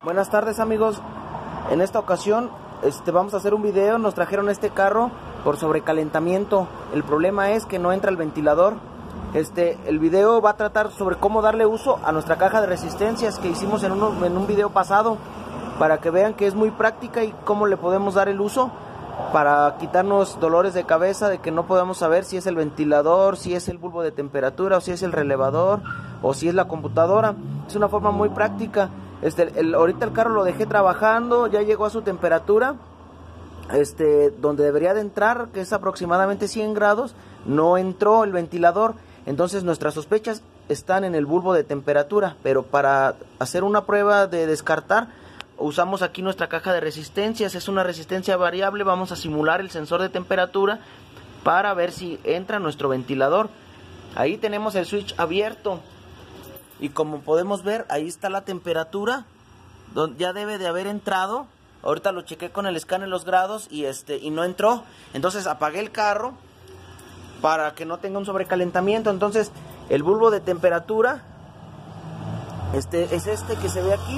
Buenas tardes, amigos. En esta ocasión vamos a hacer un video. Nos trajeron este carro por sobrecalentamiento. El problema es que no entra el ventilador. El video va a tratar sobre cómo darle uso a nuestra caja de resistencias que hicimos en un video pasado, para que vean que es muy práctica y cómo le podemos dar el uso para quitarnos dolores de cabeza de que no podemos saber si es el ventilador, si es el bulbo de temperatura, o si es el relevador, o si es la computadora. Es una forma muy práctica. Ahorita el carro lo dejé trabajando, ya llegó a su temperatura, donde debería de entrar, que es aproximadamente 100 grados, no entró el ventilador. Entonces nuestras sospechas están en el bulbo de temperatura, pero para hacer una prueba de descartar, usamos aquí nuestra caja de resistencias. Es una resistencia variable. Vamos a simular el sensor de temperatura para ver si entra nuestro ventilador. Ahí tenemos el switch abierto y como podemos ver, ahí está la temperatura, donde ya debe de haber entrado. Ahorita lo chequé con el escáner los grados y no entró. Entonces apagué el carro para que no tenga un sobrecalentamiento. Entonces el bulbo de temperatura es que se ve aquí.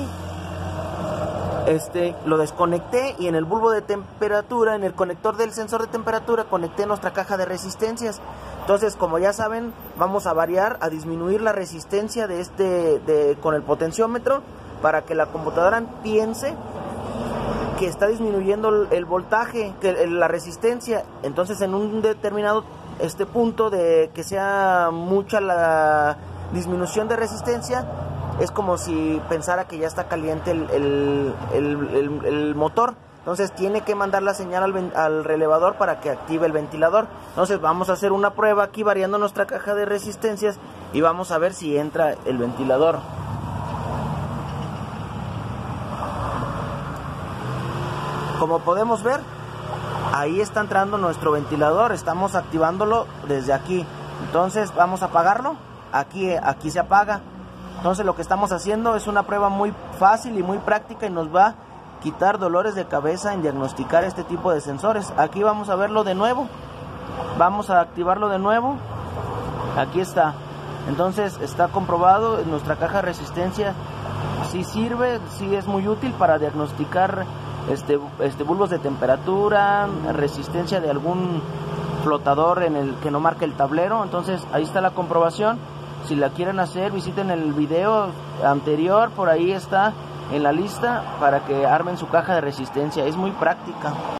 Lo desconecté y en el bulbo de temperatura, en el conector del sensor de temperatura, conecté nuestra caja de resistencias. Entonces, como ya saben, vamos a variar, a disminuir la resistencia con el potenciómetro, para que la computadora piense que está disminuyendo el voltaje, la resistencia. Entonces, en un determinado punto de que sea mucha la disminución de resistencia, es como si pensara que ya está caliente el motor. Entonces tiene que mandar la señal al relevador para que active el ventilador. Entonces vamos a hacer una prueba aquí variando nuestra caja de resistencias y vamos a ver si entra el ventilador. Como podemos ver, ahí está entrando nuestro ventilador. Estamos activándolo desde aquí. Entonces vamos a apagarlo. Aquí se apaga. Entonces lo que estamos haciendo es una prueba muy fácil y muy práctica y nos va a quitar dolores de cabeza en diagnosticar este tipo de sensores. Aquí vamos a verlo de nuevo. Vamos a activarlo de nuevo. Aquí está. Entonces está comprobado. Nuestra caja de resistencia sí sirve, sí es muy útil para diagnosticar bulbos de temperatura, resistencia de algún flotador en el que no marque el tablero. Entonces ahí está la comprobación. Si la quieren hacer, visiten el video anterior, por ahí está en la lista, para que armen su caja de resistencia. Es muy práctica.